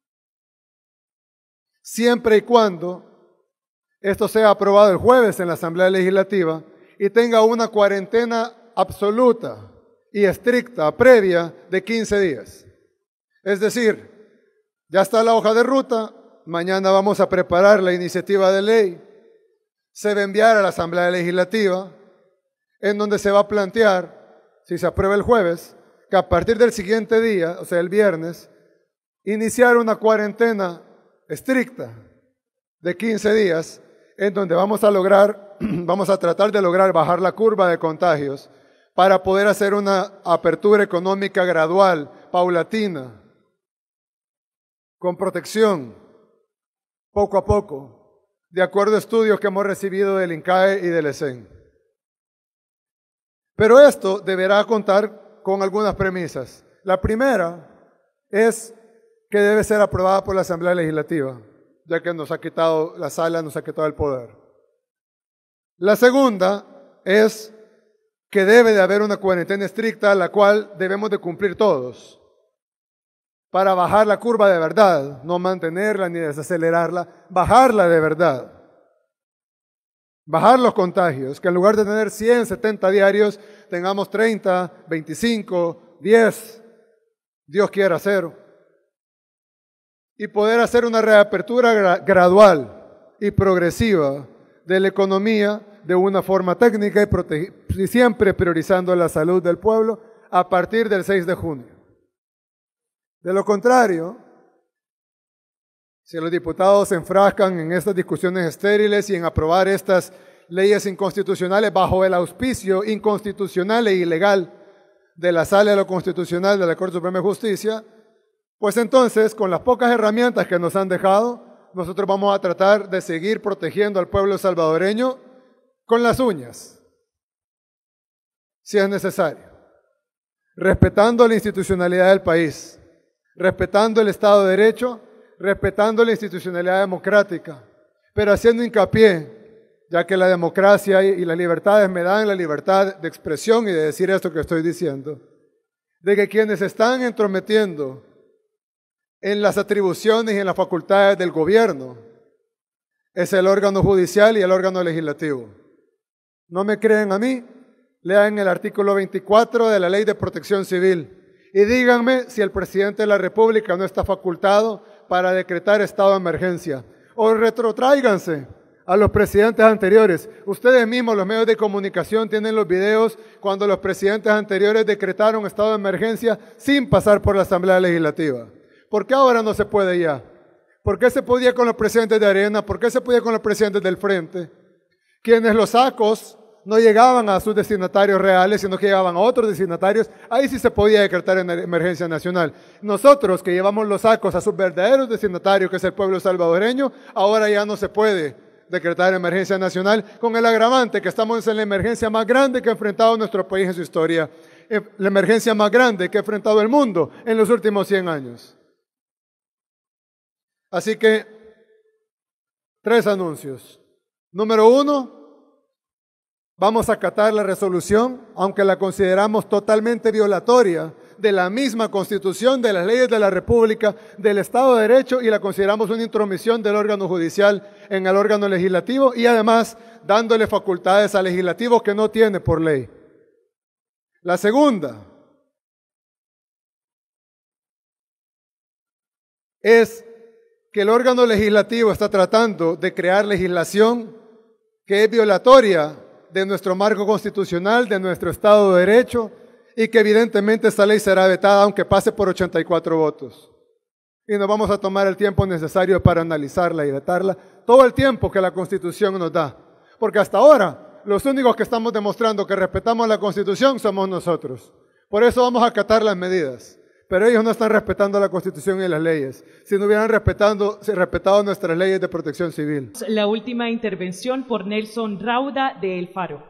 siempre y cuando esto sea aprobado el jueves en la Asamblea Legislativa y tenga una cuarentena absoluta y estricta previa de quince días. Es decir, ya está la hoja de ruta, mañana vamos a preparar la iniciativa de ley, se va a enviar a la Asamblea Legislativa, en donde se va a plantear, si se aprueba el jueves, que a partir del siguiente día, o sea el viernes, iniciar una cuarentena estricta de quince días, en donde vamos a lograr, vamos a tratar de lograr bajar la curva de contagios para poder hacer una apertura económica gradual, paulatina, con protección, poco a poco, de acuerdo a estudios que hemos recibido del INCAE y del E S E N. Pero esto deberá contar con algunas premisas. La primera es que debe ser aprobada por la Asamblea Legislativa, ya que nos ha quitado la sala, nos ha quitado el poder. La segunda es que debe de haber una cuarentena estricta, la cual debemos de cumplir todos, para bajar la curva de verdad, no mantenerla ni desacelerarla, bajarla de verdad. Bajar los contagios, que en lugar de tener cien, setenta diarios, tengamos treinta, veinticinco, diez, Dios quiera cero. Y poder hacer una reapertura gra gradual y progresiva de la economía de una forma técnica y, y siempre priorizando la salud del pueblo a partir del seis de junio. De lo contrario, si los diputados se enfrascan en estas discusiones estériles y en aprobar estas leyes inconstitucionales bajo el auspicio inconstitucional e ilegal de la Sala de lo Constitucional de la Corte Suprema de Justicia, pues entonces, con las pocas herramientas que nos han dejado, nosotros vamos a tratar de seguir protegiendo al pueblo salvadoreño con las uñas, si es necesario, respetando la institucionalidad del país, respetando el Estado de Derecho, respetando la institucionalidad democrática, pero haciendo hincapié, ya que la democracia y las libertades me dan la libertad de expresión y de decir esto que estoy diciendo, de que quienes están entrometiendo en las atribuciones y en las facultades del gobierno es el órgano judicial y el órgano legislativo. ¿No me creen a mí? Lean el artículo veinticuatro de la Ley de Protección Civil. Y díganme si el presidente de la República no está facultado para decretar estado de emergencia. O retrotráiganse a los presidentes anteriores. Ustedes mismos, los medios de comunicación, tienen los videos cuando los presidentes anteriores decretaron estado de emergencia sin pasar por la Asamblea Legislativa. ¿Por qué ahora no se puede ya? ¿Por qué se podía con los presidentes de Arena? ¿Por qué se podía con los presidentes del Frente? Quienes los sacos no llegaban a sus destinatarios reales, sino que llegaban a otros destinatarios, ahí sí se podía decretar en emergencia nacional. Nosotros que llevamos los sacos a sus verdaderos destinatarios, que es el pueblo salvadoreño, ahora ya no se puede decretar emergencia nacional, con el agravante que estamos en la emergencia más grande que ha enfrentado nuestro país en su historia, la emergencia más grande que ha enfrentado el mundo en los últimos cien años. Así que, tres anuncios. Número uno, vamos a acatar la resolución, aunque la consideramos totalmente violatoria de la misma Constitución, de las leyes de la República, del Estado de Derecho, y la consideramos una intromisión del órgano judicial en el órgano legislativo, y además dándole facultades al legislativo que no tiene por ley. La segunda es que el órgano legislativo está tratando de crear legislación que es violatoria de nuestro marco constitucional, de nuestro Estado de Derecho, y que evidentemente esta ley será vetada aunque pase por ochenta y cuatro votos. Y nos vamos a tomar el tiempo necesario para analizarla y vetarla, todo el tiempo que la Constitución nos da. Porque hasta ahora, los únicos que estamos demostrando que respetamos la Constitución somos nosotros. Por eso vamos a acatar las medidas. Pero ellos no están respetando la Constitución y las leyes, si no hubieran respetando, respetado nuestras leyes de protección civil. La última intervención por Nelson Rauda de El Faro.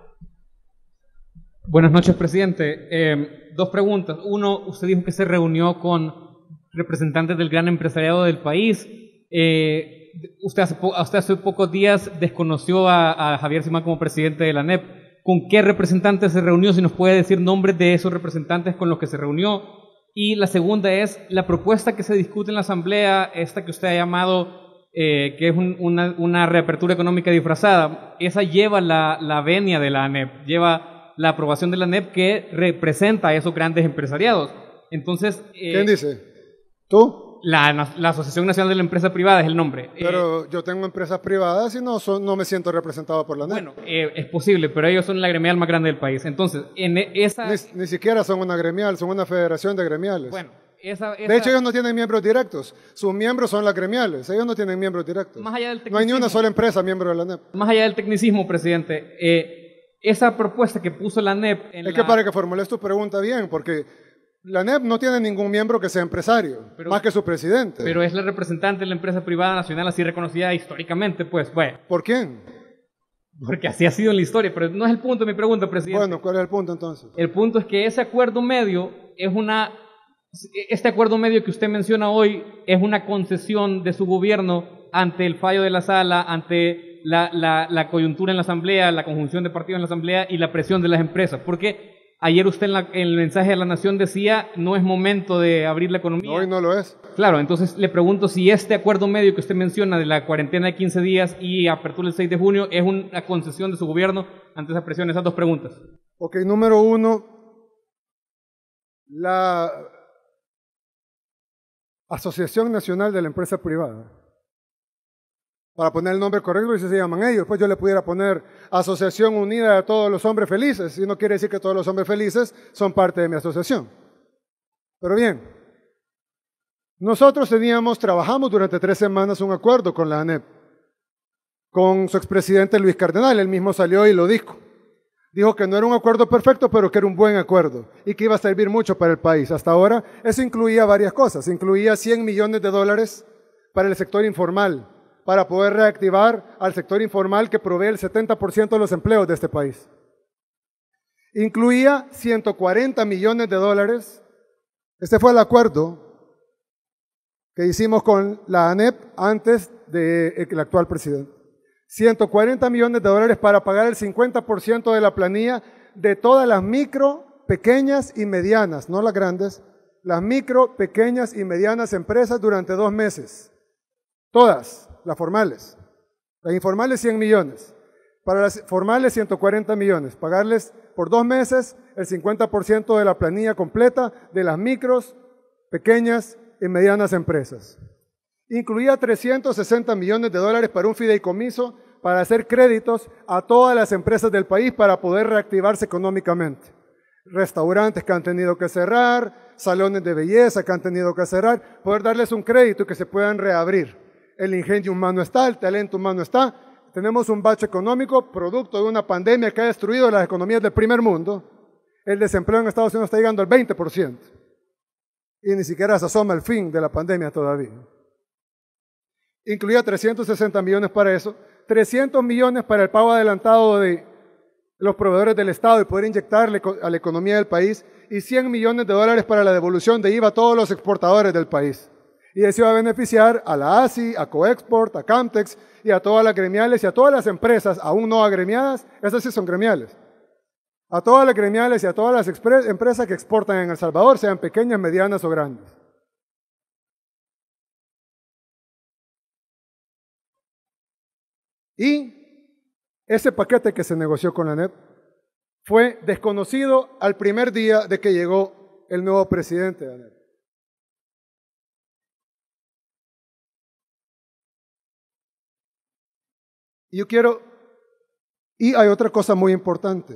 Buenas noches, presidente. Eh, dos preguntas. Uno, usted dijo que se reunió con representantes del gran empresariado del país. Eh, usted, hace usted hace pocos días desconoció a, a Javier Simán como presidente de la A N E P. ¿Con qué representantes se reunió? Si nos puede decir nombres de esos representantes con los que se reunió. Y la segunda es la propuesta que se discute en la Asamblea, esta que usted ha llamado, eh, que es un, una, una reapertura económica disfrazada. Esa lleva la, la venia de la A N E P, lleva la aprobación de la A N E P que representa a esos grandes empresariados. Entonces, eh, ¿quién dice? ¿Tú? La, la Asociación Nacional de la Empresa Privada es el nombre. Pero eh, yo tengo empresas privadas y no, son, no me siento representado por la A N E P. Bueno, eh, es posible, pero ellos son la gremial más grande del país. Entonces, en esa... Ni, ni siquiera son una gremial, son una federación de gremiales. Bueno, esa, esa... De hecho, ellos no tienen miembros directos. Sus miembros son las gremiales. Ellos no tienen miembros directos. Más allá del tecnicismo, no hay ni una sola empresa miembro de la A N E P. Más allá del tecnicismo, presidente, eh, esa propuesta que puso la A N E P... En es la... que para que formules tu pregunta bien, porque la A N E P no tiene ningún miembro que sea empresario, pero, más que su presidente. Pero es la representante de la empresa privada nacional así reconocida históricamente, pues, bueno. ¿Por quién? Porque así ha sido en la historia, pero no es el punto de mi pregunta, presidente. Bueno, ¿cuál es el punto entonces? El punto es que ese acuerdo medio es una... Este acuerdo medio que usted menciona hoy es una concesión de su gobierno ante el fallo de la sala, ante la, la, la coyuntura en la Asamblea, la conjunción de partidos en la Asamblea y la presión de las empresas. Porque ayer usted en, la, en el mensaje de la Nación decía, no es momento de abrir la economía. Hoy no lo es. Claro, entonces le pregunto si este acuerdo medio que usted menciona de la cuarentena de quince días y apertura el seis de junio es una concesión de su gobierno ante esa presión. Esas dos preguntas. Ok, número uno, la Asociación Nacional de la Empresa Privada. Para poner el nombre correcto, y se llaman ellos. Pues yo le pudiera poner Asociación Unida de Todos los Hombres Felices, y no quiere decir que todos los hombres felices son parte de mi asociación. Pero bien, nosotros teníamos, trabajamos durante tres semanas un acuerdo con la A N E P, con su expresidente Luis Cardenal. Él mismo salió y lo dijo. Dijo que no era un acuerdo perfecto, pero que era un buen acuerdo y que iba a servir mucho para el país. Hasta ahora, eso incluía varias cosas. Incluía cien millones de dólares para el sector informal, para poder reactivar al sector informal que provee el setenta por ciento de los empleos de este país. Incluía ciento cuarenta millones de dólares. Este fue el acuerdo que hicimos con la A N E P antes del actual presidente. ciento cuarenta millones de dólares para pagar el cincuenta por ciento de la planilla de todas las micro, pequeñas y medianas, no las grandes, las micro, pequeñas y medianas empresas durante dos meses. Todas. Las formales. Las informales cien millones. Para las formales ciento cuarenta millones. Pagarles por dos meses el cincuenta por ciento de la planilla completa de las micros, pequeñas y medianas empresas. Incluía trescientos sesenta millones de dólares para un fideicomiso para hacer créditos a todas las empresas del país para poder reactivarse económicamente. Restaurantes que han tenido que cerrar, salones de belleza que han tenido que cerrar, poder darles un crédito y que se puedan reabrir. El ingenio humano está, el talento humano está. Tenemos un bache económico producto de una pandemia que ha destruido las economías del primer mundo. El desempleo en Estados Unidos está llegando al veinte por ciento. Y ni siquiera se asoma el fin de la pandemia todavía. Incluía trescientos sesenta millones para eso, trescientos millones para el pago adelantado de los proveedores del Estado y poder inyectarle a la economía del país, y cien millones de dólares para la devolución de I V A a todos los exportadores del país. Y eso va a beneficiar a la A S I, a Coexport, a Camtex y a todas las gremiales y a todas las empresas aún no agremiadas, esas sí son gremiales, a todas las gremiales y a todas las empresas que exportan en El Salvador, sean pequeñas, medianas o grandes. Y ese paquete que se negoció con la A N E P fue desconocido al primer día de que llegó el nuevo presidente de la A N E P. Y yo quiero, y hay otra cosa muy importante.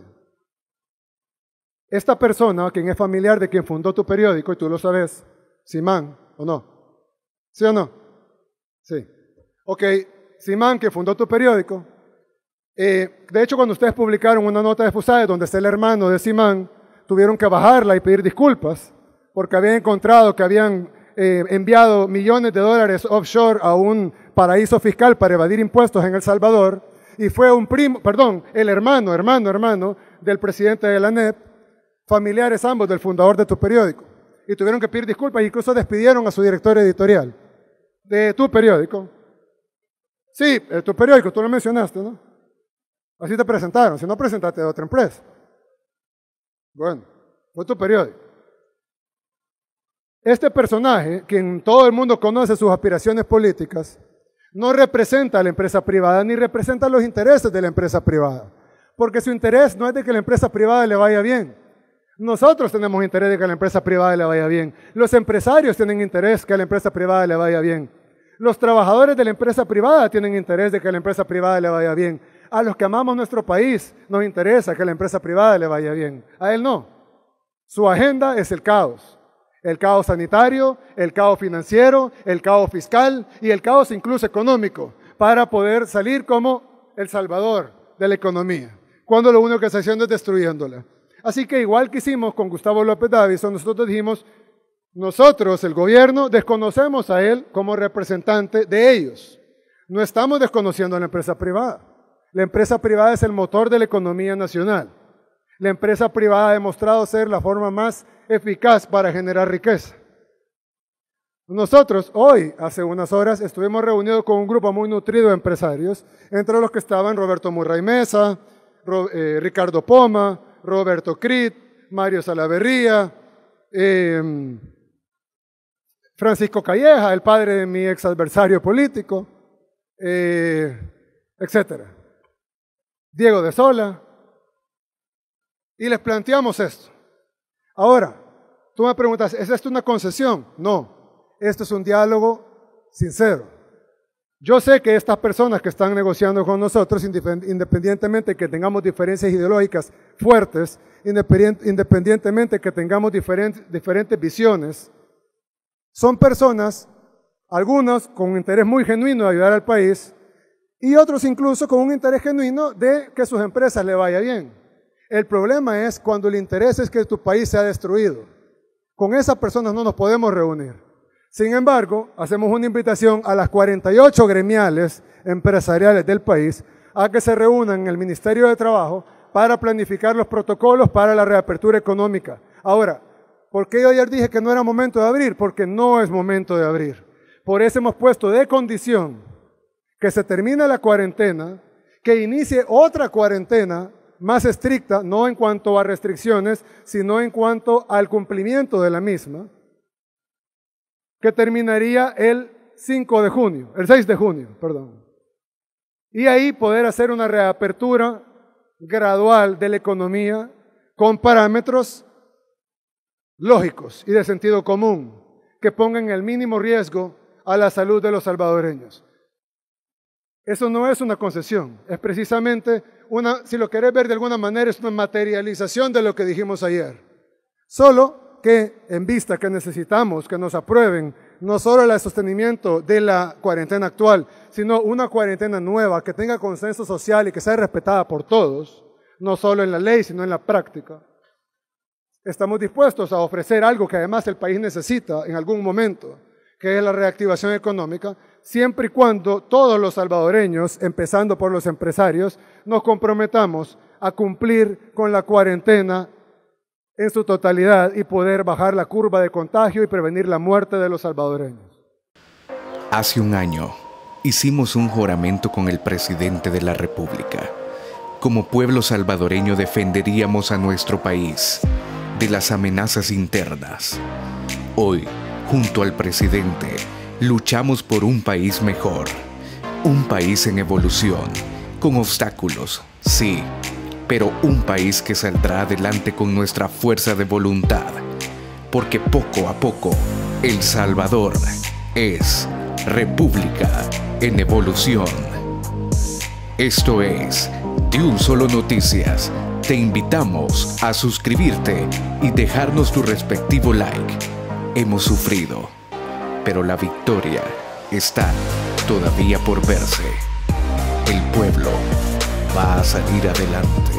Esta persona, quien es familiar de quien fundó tu periódico, y tú lo sabes, Simán, ¿o no? ¿Sí o no? Sí. Ok, Simán, que fundó tu periódico, eh, de hecho cuando ustedes publicaron una nota de Fusade donde está el hermano de Simán, tuvieron que bajarla y pedir disculpas, porque habían encontrado que habían eh, enviado millones de dólares offshore a un paraíso fiscal para evadir impuestos en El Salvador, y fue un primo, perdón, el hermano, hermano, hermano del presidente de la A N E P, familiares ambos del fundador de tu periódico. y tuvieron que pedir disculpas, e incluso despidieron a su director editorial de tu periódico. Sí, tu periódico, tú lo mencionaste, ¿no? Así te presentaron, si no presentaste de otra empresa. Bueno, fue tu periódico. Este personaje, quien todo el mundo conoce sus aspiraciones políticas, no representa a la empresa privada ni representa los intereses de la empresa privada, porque su interés no es de que la empresa privada le vaya bien. Nosotros tenemos interés de que a la empresa privada le vaya bien. Los empresarios tienen interés que a la empresa privada le vaya bien. Los trabajadores de la empresa privada tienen interés de que a la empresa privada le vaya bien. A los que amamos nuestro país nos interesa que a la empresa privada le vaya bien. A él no. Su agenda es el caos. El caos sanitario, el caos financiero, el caos fiscal y el caos incluso económico, para poder salir como el salvador de la economía, cuando lo único que está haciendo es destruyéndola. Así que igual que hicimos con Gustavo López Davison, nosotros dijimos, nosotros, el gobierno, desconocemos a él como representante de ellos. No estamos desconociendo a la empresa privada. La empresa privada es el motor de la economía nacional. La empresa privada ha demostrado ser la forma más eficaz para generar riqueza. Nosotros hoy, hace unas horas, estuvimos reunidos con un grupo muy nutrido de empresarios, entre los que estaban Roberto Murray Mesa, Ro, eh, Ricardo Poma, Roberto Crit, Mario Salaverría, eh, Francisco Calleja, el padre de mi ex adversario político, eh, etcétera. Diego de Sola, y les planteamos esto. Ahora, tú me preguntas, ¿es esto una concesión? No, esto es un diálogo sincero. Yo sé que estas personas que están negociando con nosotros, independientemente de que tengamos diferencias ideológicas fuertes, independientemente de que tengamos diferentes, diferentes visiones, son personas, algunos con un interés muy genuino de ayudar al país, y otros incluso con un interés genuino de que sus empresas le vaya bien. El problema es cuando el interés es que tu país sea destruido. Con esas personas no nos podemos reunir. Sin embargo, hacemos una invitación a las cuarenta y ocho gremiales empresariales del país a que se reúnan en el Ministerio de Trabajo para planificar los protocolos para la reapertura económica. Ahora, ¿por qué yo ayer dije que no era momento de abrir? Porque no es momento de abrir. Por eso hemos puesto de condición que se termine la cuarentena, que inicie otra cuarentena más estricta, no en cuanto a restricciones, sino en cuanto al cumplimiento de la misma, que terminaría el cinco de junio, el seis de junio, perdón. Y ahí poder hacer una reapertura gradual de la economía con parámetros lógicos y de sentido común, que pongan el mínimo riesgo a la salud de los salvadoreños. Eso no es una concesión, es precisamente una, si lo querés ver de alguna manera, es una materialización de lo que dijimos ayer. Solo que en vista que necesitamos que nos aprueben no solo el sostenimiento de la cuarentena actual, sino una cuarentena nueva que tenga consenso social y que sea respetada por todos, no solo en la ley, sino en la práctica. Estamos dispuestos a ofrecer algo que además el país necesita en algún momento, que es la reactivación económica, siempre y cuando todos los salvadoreños, empezando por los empresarios, nos comprometamos a cumplir con la cuarentena en su totalidad y poder bajar la curva de contagio y prevenir la muerte de los salvadoreños. Hace un año hicimos un juramento con el presidente de la República. Como pueblo salvadoreño defenderíamos a nuestro país de las amenazas internas. Hoy, junto al presidente, luchamos por un país mejor, un país en evolución, con obstáculos, sí, pero un país que saldrá adelante con nuestra fuerza de voluntad, porque poco a poco El Salvador es República en evolución. Esto es De Un Solo Noticias. Te invitamos a suscribirte y dejarnos tu respectivo like. Hemos sufrido, pero la victoria está todavía por verse. El pueblo va a salir adelante.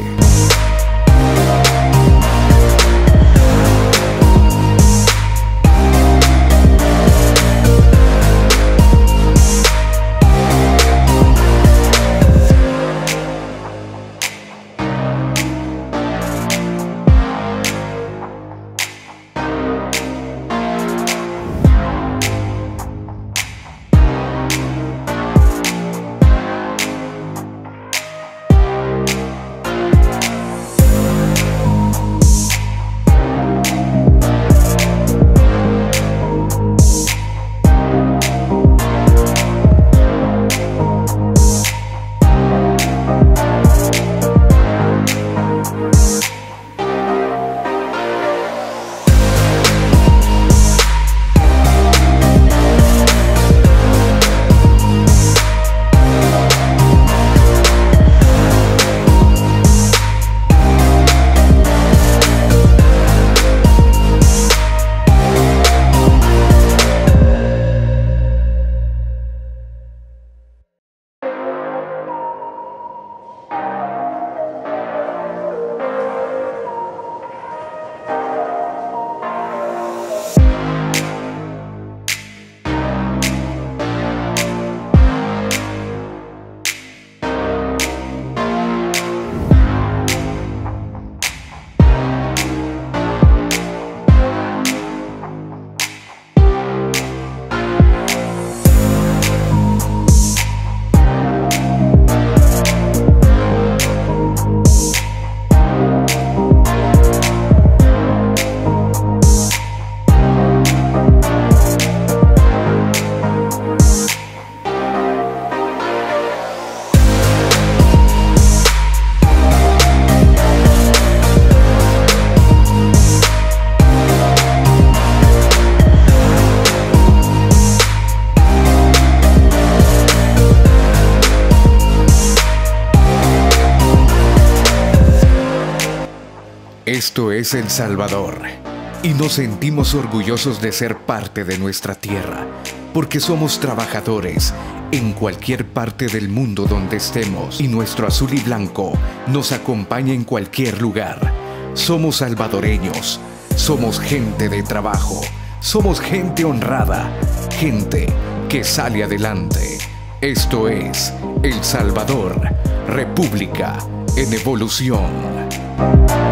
Esto es El Salvador y nos sentimos orgullosos de ser parte de nuestra tierra, porque somos trabajadores en cualquier parte del mundo donde estemos y nuestro azul y blanco nos acompaña en cualquier lugar. Somos salvadoreños, somos gente de trabajo, somos gente honrada, gente que sale adelante. Esto es El Salvador, República en evolución.